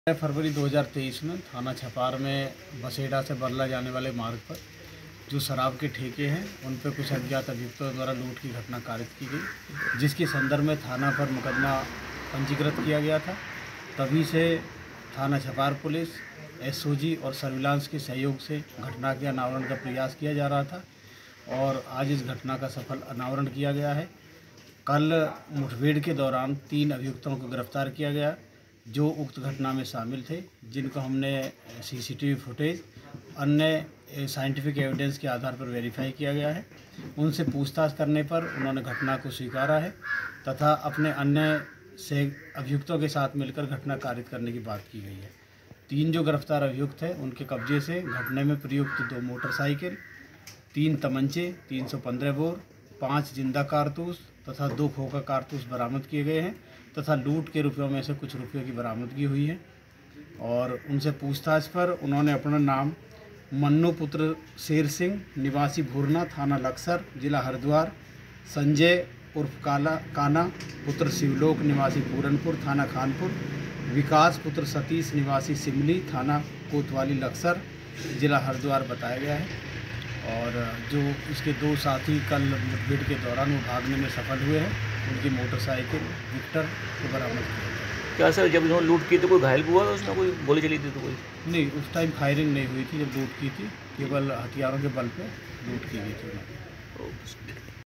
फरवरी 2023 में थाना छपार में बसेड़ा से बरला जाने वाले मार्ग पर जो शराब के ठेके हैं उन पर कुछ अज्ञात अभियुक्तों द्वारा लूट की घटना कारित की गई, जिसके संदर्भ में थाना पर मुकदमा पंजीकृत किया गया था। तभी से थाना छपार पुलिस, एसओजी और सर्विलांस के सहयोग से घटना के अनावरण का प्रयास किया जा रहा था और आज इस घटना का सफल अनावरण किया गया है। कल मुठभेड़ के दौरान 3 अभियुक्तों को गिरफ्तार किया गया जो उक्त घटना में शामिल थे, जिनको हमने सीसीटीवी फुटेज अन्य साइंटिफिक एविडेंस के आधार पर वेरीफाई किया गया है। उनसे पूछताछ करने पर उन्होंने घटना को स्वीकारा है तथा अपने अन्य से अभियुक्तों के साथ मिलकर घटना कारित करने की बात की गई है। 3 जो गिरफ्तार अभियुक्त हैं उनके कब्जे से घटना में प्रयुक्त 2 मोटरसाइकिल, 3 तमंचे, 315 बोर, 5 जिंदा कारतूस तथा 2 खोखा कारतूस बरामद किए गए हैं तथा लूट के रुपयों में से कुछ रुपयों की बरामदगी हुई है। और उनसे पूछताछ पर उन्होंने अपना नाम मन्नू पुत्र शेर सिंह निवासी भूरना थाना लक्सर जिला हरिद्वार, संजय उर्फ काना पुत्र शिवलोक निवासी पूरनपुर थाना खानपुर, विकास पुत्र सतीश निवासी सिमली थाना कोतवाली लक्सर जिला हरिद्वार बताया गया है। और जो इसके 2 साथी कल मुठभेड़ के दौरान वो भागने में सफल हुए हैं, उनकी मोटरसाइकिल विक्टर को बरामद किया गया। क्या सर, जब इन्होंने लूट की तो कोई घायल हुआ था उसमें, कोई गोली चली थी तो कोई? नहीं, उस टाइम फायरिंग नहीं हुई थी जब लूट की थी, केवल हथियारों के बल पे लूट की गई थी।